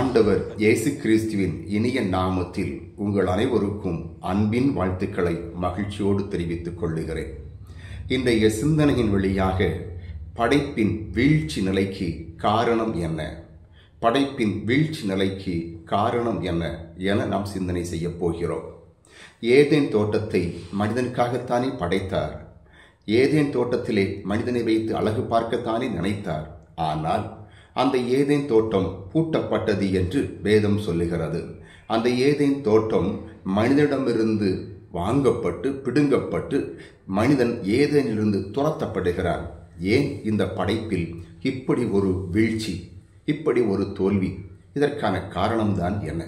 ஆண்டவர் இயேசு கிறிஸ்துவின் இனிய நாமத்தில் உங்கள் அனைவருக்கும் அன்பின் வாழ்த்துக்களை மகிழ்ச்சியோடு தெரிவித்துக் கொள்ளுகிறேன். இன்றைய சிந்தனையின் வழியாக படைப்பின் வீழ்ச்சி நிலைக்கு காரணம் என்ன, படைப்பின் வீழ்ச்சி நிலைக்கு காரணம் என்ன என நாம் சிந்தனை செய்ய போகிறோம். ஏதேன் தோட்டத்தை மனிதனுக்காகத்தானே படைத்தார். ஏதேன் தோட்டத்திலே மனிதனை வைத்து அழகு பார்க்கத்தானே நினைத்தார். ஆனால் அந்த ஏதேன் தோட்டம் பூட்டப்பட்டது என்று வேதம் சொல்லுகிறது. அந்த ஏதேன் தோட்டம் மனிதனிடமிருந்து வாங்கப்பட்டு பிடுங்கப்பட்டு மனிதன் ஏதேனிலிருந்து துரத்தப்படுகிறான். ஏன் இந்த படைப்பில் இப்படி ஒரு வீழ்ச்சி, இப்படி ஒரு தோல்வி? இதற்கான காரணம்தான் என்ன?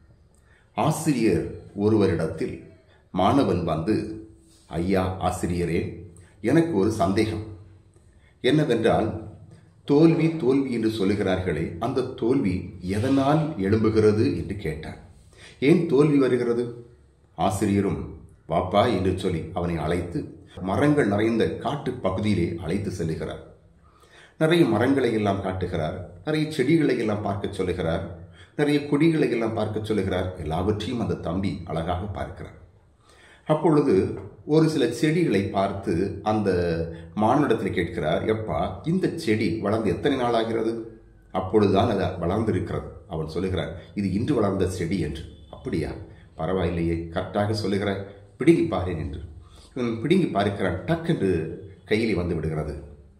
ஆசிரியர் ஒருவரிடத்தில் மாணவன் வந்து, ஐயா ஆசிரியரே, எனக்கு ஒரு சந்தேகம். என்னவென்றால், தோல்வி தோல்வி என்று சொல்லுகிறார்களே, அந்த தோல்வி எதனால் எழும்புகிறது என்று கேட்டார். ஏன் தோல்வி வருகிறது? ஆசிரியரும் பாப்பா என்று சொல்லி அவனை அழைத்து மரங்கள் நிறைந்த காட்டு பகுதியிலே அழைத்து செல்லுகிறார். நிறைய மரங்களை எல்லாம் காட்டுகிறார், நிறைய செடிகளை எல்லாம் பார்க்க சொல்லுகிறார், நிறைய கொடிகளை எல்லாம் பார்க்க சொல்லுகிறார். எல்லாவற்றையும் அந்த தம்பி அழகாக பார்க்கிறார். அப்பொழுது ஒரு சில செடிகளை பார்த்து அந்த மாணவனிடத்தில் கேட்கிறார், எப்பா, இந்த செடி வளர்ந்து எத்தனை நாள் ஆகிறது? அப்பொழுதுதான் அது வளர்ந்திருக்கிறது. அவன் சொல்லுகிறார், இது இன்று வளர்ந்த செடி என்று. அப்படியா, பரவாயில்லையே, கரெக்டாக சொல்லுகிறார், பிடுங்கி பாருன் என்று. இவன் பிடுங்கி பார்க்கிறான். டக்கென்று கையிலே வந்து விடுகிறது.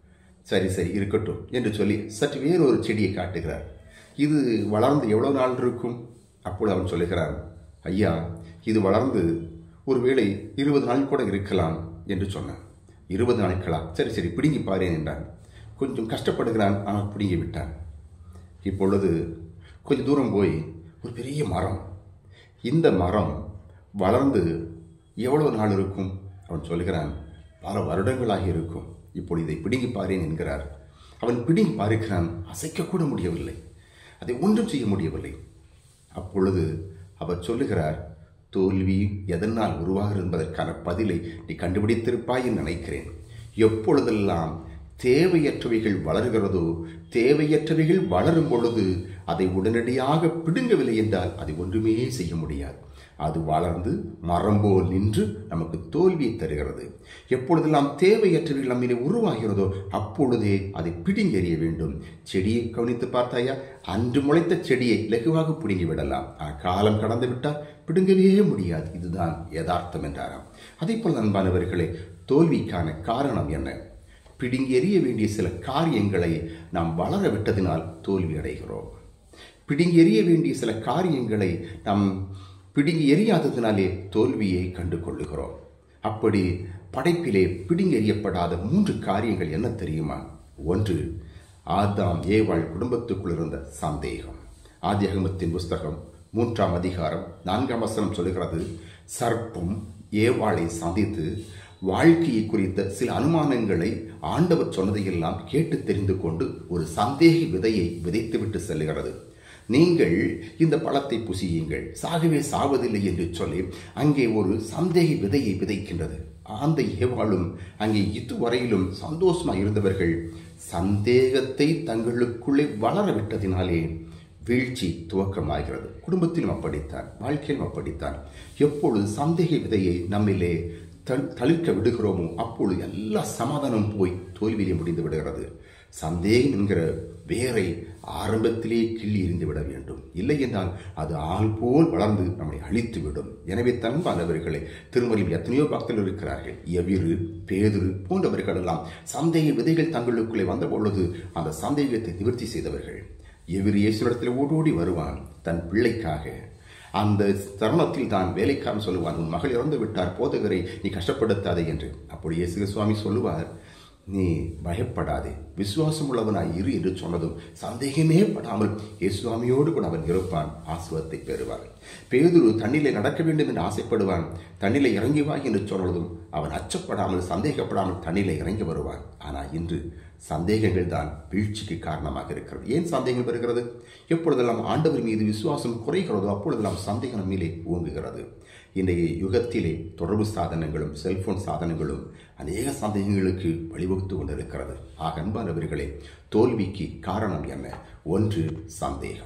சரி சரி இருக்கட்டும் என்று சொல்லி சற்று வேறொரு செடியை காட்டுகிறார். இது வளர்ந்து எவ்வளவு நாள் இருக்கும்? அப்பொழுது அவன் சொல்லுகிறான், ஐயா, இது வளர்ந்து ஒருவேளை 20 நாள் கூட இருக்கலாம் என்று சொன்னான். 20 நாட்களா? சரி சரி பிடுங்கி பாருன் என்றான். கொஞ்சம் கஷ்டப்படுகிறான், ஆனால் பிடுங்கி விட்டான். இப்பொழுது கொஞ்சம் தூரம் போய் ஒரு பெரிய மரம், இந்த மரம் வளர்ந்து எவ்வளவு நாள் இருக்கும்? அவன் சொல்கிறான், பல வருடங்களாக இருக்கும். இப்பொழுது இதை பிடுங்கி பாருன் என்கிறார். அவன் பிடுங்கி பார்க்கிறான், அசைக்கக்கூட முடியவில்லை, அதை ஒன்றும் செய்ய முடியவில்லை. அப்பொழுது அவர் சொல்லுகிறார், தோல்வி எதனால் உருவாகிறது என்பதற்கான பதிலை நீ கண்டுபிடித்திருப்பாய் என்று நினைக்கிறேன். எப்பொழுதெல்லாம் தேவையற்றவைகள் வளர்கிறதோ, தேவையற்றவைகள் வளரும் பொழுது அதை உடனடியாக பிடுங்கவில்லை என்றால் அதை ஒன்றுமே செய்ய முடியாது. அது வளர்ந்து மரம் போல் நின்று நமக்கு தோல்வியை தருகிறது. எப்பொழுதெல்லாம் தேவையற்றவைகள் நம்மிலே உருவாகிறதோ அப்பொழுதே அதை பிடுங்கி எறிய வேண்டும். செடியை கவனித்து பார்த்தாயா? அன்று முளைத்த செடியை இலகுவாக பிடுங்கி விடலாம், காலம் கடந்து விட்டால் பிடுங்கவே முடியாது. இதுதான் யதார்த்தம் என்றாராம். அதே போல் அன்பானவர்களே, தோல்விக்கான காரணம் என்ன? பிடுங்கி எறிய வேண்டிய சில காரியங்களை நாம் வளர விட்டதினால் தோல்வி அடைகிறோம். பிடுங்கி எறிய வேண்டிய சில காரியங்களை நாம் பிடுங்கி எறியாததினாலே தோல்வியை கண்டு கொள்ளுகிறோம். அப்படி படைப்பிலே பிடுங்கி எறியப்படாத 3 காரியங்கள் என்ன தெரியுமா? ஒன்று, ஆதாம் ஏவாள் குடும்பத்துக்குள் இருந்த சந்தேகம். ஆதியாகமத்தின் புஸ்தகம் 3ஆம் அதிகாரம் 4ஆம் வசனம் சொல்லுகிறது, சர்ப்பம் ஏவாளை சந்தித்து வாழ்க்கையை குறித்த சில அனுமானங்களை ஆண்டவர் சொன்னதையெல்லாம் கேட்டு தெரிந்து கொண்டு ஒரு சந்தேக விதையை விதைத்துவிட்டு செல்லுகிறது. நீங்கள் இந்த பழத்தை புசியுங்கள், சாகவே சாவதில்லை என்று சொல்லி அங்கே ஒரு சந்தேக விதையை விதைக்கின்றது. அந்த ஏவாளும் அங்கே இதுவரையிலும் சந்தோஷமாக இருந்தவர்கள் சந்தேகத்தை தங்களுக்குள்ளே வளர விட்டதினாலே வீழ்ச்சி துவக்கமாகிறது. குடும்பத்திலும் அப்படித்தான், வாழ்க்கையிலும் அப்படித்தான். எப்பொழுது சந்தேக விதையை நம்மிலே தளிர்க்க விடுகிறோமோ அப்பொழுது எல்லா சமாதானம் போய் தோல்வியிலே முடிந்து விடுகிறது. சந்தேகம் என்கிற வேரை ஆரம்பத்திலே கிள்ளி எறிந்து விட வேண்டும். இல்லை என்றால் அது ஆள் போல் வளர்ந்து நம்மை அழித்துவிடும். எனவே தன்பானவர்களே, திருமறையில் எத்தனையோ பக்தர்கள் இருக்கிறார்கள். எவிரு, பேதுரு போன்றவர்கள் எல்லாம் சந்தேக விதைகள் தங்களுக்குள்ளே வந்த பொழுது அந்த சந்தேகத்தை நிவர்த்தி செய்தவர்கள். எவிரு இயேசுவிடத்தில் ஓடோடி வருவான் தன் பிள்ளைக்காக. அந்த தருணத்தில் தான் வேலைக்காரன் சொல்லுவான், உன் மகள் இறந்து விட்டார், போதகரை நீ கஷ்டப்படுத்தாதே என்று. அப்படி இயேசு சுவாமி சொல்லுவார், நீ பயப்படாதே, விசுவாசம் உள்ளவனாய் இரு என்று சொன்னதும் சந்தேகமே படாமல் இயேசுவாமியோடு கூட அவன் இருப்பான், ஆசீர்வாதத்தை பெறுவான். பேதுரு தண்ணிலே நடக்க வேண்டும் என்று ஆசைப்படுவான். தண்ணிலே இறங்கி வா என்று சொன்னதும் அவன் அச்சப்படாமல் சந்தேகப்படாமல் தண்ணிலே இறங்கி வருவான். ஆனால் இன்று சந்தேகங்கள் தான் வீழ்ச்சிக்கு காரணமாக இருக்கிறது. ஏன் சந்தேகம் வருகிறது? எப்பொழுதெல்லாம் ஆண்டவர் மீது விசுவாசம் குறைகிறதோ அப்பொழுதெல்லாம் சந்தேகம் நம்மிலே ஓங்குகிறது. இன்றைய யுகத்திலே தொடர்பு சாதனங்களும் செல்போன் சாதனங்களும் அநேக சந்தேகங்களுக்கு வழிவகுத்து கொண்டிருக்கிறது. ஆக அன்பானவர்களே, தோல்விக்கு காரணம் என்ன? ஒன்று, சந்தேகம்.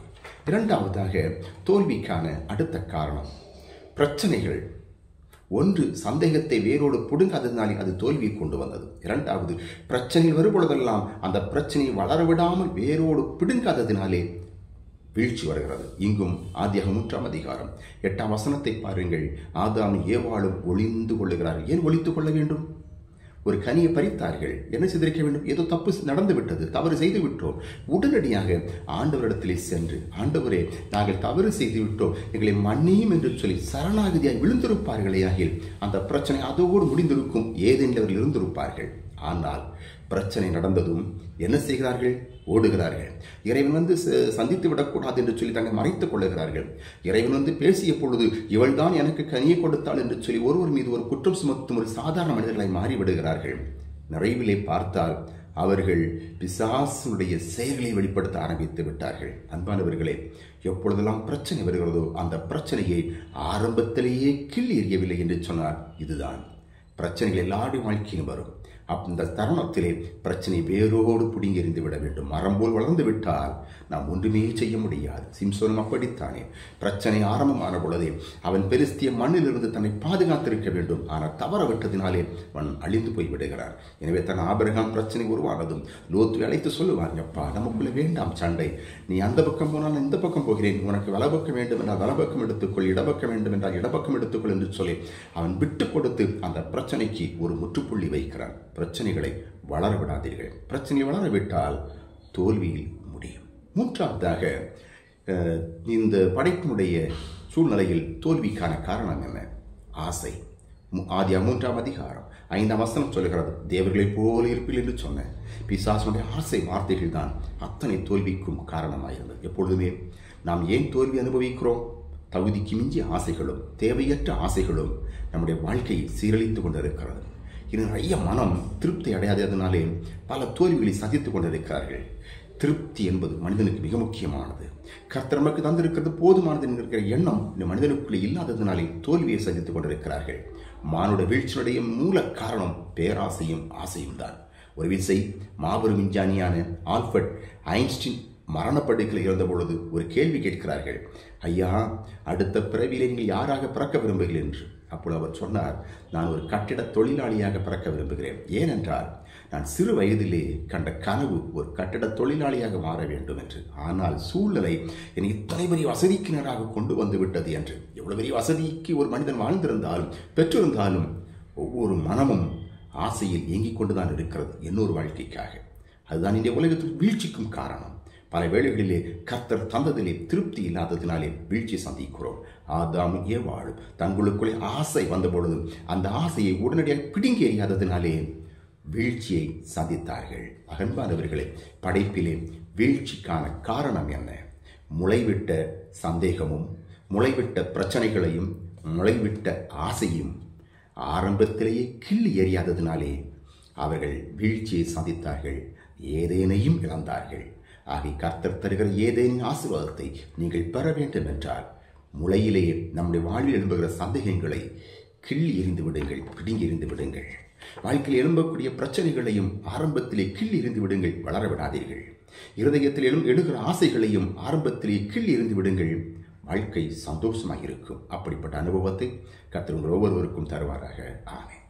இரண்டாவதாக, தோல்விக்கான அடுத்த காரணம் பிரச்சனைகள். ஒன்று, சந்தேகத்தை வேரோடு புடுங்காததினாலே அது தோல்வியை கொண்டு வந்தது. இரண்டாவது, பிரச்சனைகள் வரும்பொழுதெல்லாம் அந்த பிரச்சனையை வளரவிடாமல் வேரோடு பிடுங்காததினாலே வீழ்ச்சி வருகிறது. இங்கும் ஆதியாகமம் 3ஆம் அதிகாரம் 8ஆம் வசனத்தை பாருங்கள். ஆதாமும் ஏவாளும் ஒளிந்து கொள்ளுகிறார்கள். ஏன் ஒளித்துக் கொள்ள வேண்டும்? ஒரு கனியை பறித்தார்கள். என்ன செய்திருக்க வேண்டும்? ஏதோ தப்பு நடந்து விட்டது, தவறு செய்து விட்டோம். உடனடியாக ஆண்டவரிடத்திலே சென்று, ஆண்டவரே, நாங்கள் தவறு செய்து விட்டோம், எங்களை மன்னியும் என்று சொல்லி சரணாகதியாய் விழுந்திருப்பார்களே ஆகில் அந்த பிரச்சனை அதோடு முடிந்திருக்கும். ஏதென்று இருந்திருப்பார்கள். ஆனால் பிரச்சனை நடந்ததும் என்ன செய்கிறார்கள்? ஓடுகிறார்கள். இறைவன் சந்தித்து விடக்கூடாது என்று சொல்லி தங்களை மறைத்துக் கொள்ளுகிறார்கள். இறைவன் பேசிய பொழுது இவள்தான் எனக்கு கனியை கொடுத்தாள் என்று சொல்லி ஒருவர் மீது ஒரு குற்றம் சுமத்தும் ஒரு சாதாரண மனிதர்களை மாறிவிடுகிறார்கள். நிறைவிலே பார்த்தால் அவர்கள் பிசாசுடைய செயல்களை வெளிப்படுத்த ஆரம்பித்து விட்டார்கள். அன்பானவர்களே, எப்பொழுதெல்லாம் பிரச்சனை வருகிறதோ அந்த பிரச்சனையை ஆரம்பத்திலேயே கிள்ளி எறியவில்லை என்று சொன்னார். இதுதான் பிரச்சனைகள் எல்லாருடைய வாழ்க்கையிலும் வரும். அந்த தருணத்திலே பிரச்சனை வேரோடு பிடுங்கி எறிந்து விட வேண்டும். மரம் போல் வளர்ந்து விட்டால் நாம் ஒன்றுமே செய்ய முடியாது. சிம்சோனும் அப்படித்தானே. பிரச்சனை ஆரம்பமான பொழுதே அவன் பெலிஸ்திய மண்ணிலிருந்து தன்னை பாதுகாத்திருக்க வேண்டும். ஆனால் தவற விட்டதினாலே அவன் அழிந்து போய் விடுகிறான். எனவே தன் ஆபிரகாம் பிரச்சனை உருவானதும் லோத்து அழைத்து சொல்லுவான், அப்பா, நமக்குள்ள வேண்டாம் சண்டை. நீ அந்த பக்கம் போனால் இந்த பக்கம் போகிறேன். உனக்கு வலப்பக்கம் வேண்டும் என்றால் வலப்பக்கம் எடுத்துக்கொள், இடப்பக்கம் வேண்டும் என்றால் இடப்பக்கம் எடுத்துக்கொள் என்று சொல்லி அவன் விட்டு கொடுத்து அந்த பிரச்சனைக்கு ஒரு முற்றுப்புள்ளி வைக்கிறான். பிரச்சனைகளை வளர விடாதீர்கள். பிரச்சனை வளரவிட்டால் தோல்வியில் முடியும். மூன்றாவதாக, இந்த படைப்பினுடைய சூழ்நிலையில் தோல்விக்கான காரணம் என்ன? ஆசை. ஆதியாகமம் 3ஆம் அதிகாரம் 5ஆம் வசனம் சொல்லுகிறது, தேவர்களைப் போல இருப்பில் என்று சொன்ன பிசாசுடைய ஆசை வார்த்தைகள் தான் அத்தனை தோல்விக்கும் காரணமாயிருந்தது. எப்பொழுதுமே நாம் ஏன் தோல்வி அனுபவிக்கிறோம்? தகுதிக்கு மிஞ்சிய ஆசைகளும் தேவையற்ற ஆசைகளும் நம்முடைய வாழ்க்கையை சீரழித்து கொண்டிருக்கிறது. நிறைய மனம் திருப்தி அடையாததினாலே பல தோல்விகளை சந்தித்துக் கொண்டிருக்கிறார்கள். திருப்தி என்பது மனிதனுக்கு மிக முக்கியமானது. கர்த்தர் நமக்கு தந்திருக்கிறது போதுமானது என்கிற எண்ணம் இந்த மனிதனுக்குள்ளே இல்லாததினாலே தோல்வியை சந்தித்துக் கொண்டிருக்கிறார்கள். மானுட வீழ்ச்சியுடைய மூல காரணம் பேராசையும் ஆசையும் தான். ஒரு விசை மாபெரும் விஞ்ஞானியான ஆல்பர்ட் ஐன்ஸ்டீன் மரணப்படுக்கையில் இருந்த பொழுது ஒரு கேள்வி கேட்கிறார்கள், ஐயா, அடுத்த பிறவியிலே நீங்கள் யாராக பிறக்க விரும்புகிறீர்கள் என்று. அப்பொழுது அவர் சொன்னார், நான் ஒரு கட்டிட தொழிலாளியாக பிறக்க விரும்புகிறேன். ஏனென்றால் நான் சிறு வயதிலே கண்ட கனவு ஒரு கட்டிட தொழிலாளியாக மாற வேண்டும் என்று. ஆனால் சூழ்நிலை என்னை இத்தனை பெரிய வசதிக்கு நேராக கொண்டு வந்து விட்டது என்று. எவ்வளவு பெரிய வசதிக்கு ஒரு மனிதன் வாழ்ந்திருந்தாலும் பெற்றிருந்தாலும் ஒவ்வொரு மனமும் ஆசையில் இயங்கிக் கொண்டுதான் இருக்கிறது இன்னொரு வாழ்க்கைக்காக. அதுதான் இந்த உலகத்தில் வீழ்ச்சிக்கும் காரணம். பல வேளைகளிலே கர்த்தர் தந்ததிலே திருப்தி இல்லாததினாலே வீழ்ச்சி சந்திக்கிறோம். ஆதாமும் ஏவாளும் தங்களுக்குள்ளே ஆசை வந்த பொழுது அந்த ஆசையை உடனடியாக பிடுங்கி எறியாததினாலே வீழ்ச்சியை சந்தித்தார்கள். அன்பானவர்களே, படைப்பிலே வீழ்ச்சிக்கான காரணம் என்ன? முளைவிட்ட சந்தேகமும் முளைவிட்ட பிரச்சனைகளையும் முளைவிட்ட ஆசையும் ஆரம்பத்திலேயே கிள்ளி எறியாததினாலே அவர்கள் வீழ்ச்சியை சந்தித்தார்கள். ஏதேனையும் இழந்தார்கள். ஆகவே கர்த்தர் தருகிற ஏதேனும் ஆசீர்வாதத்தை நீங்கள் பெற வேண்டும் என்றால் முளையிலேயே நம்முடைய வாழ்வில் எழும்புகிற சந்தேகங்களை கிள்ளி எறிந்து விடுங்கள், பிடுங்கி எறிந்து விடுங்கள். வாழ்க்கையில் எழும்பக்கூடிய பிரச்சனைகளையும் ஆரம்பத்திலே கிள்ளி எறிந்து விடுங்கள், வளர விடாதீர்கள். இருதயத்தில் எழுகிற ஆசைகளையும் ஆரம்பத்திலே கிள்ளி எறிந்து விடுங்கள். வாழ்க்கை சந்தோஷமாக இருக்கும். அப்படிப்பட்ட அனுபவத்தை கர்த்தர் உங்கள் ஒவ்வொருவருக்கும் தருவாராக. ஆமென்.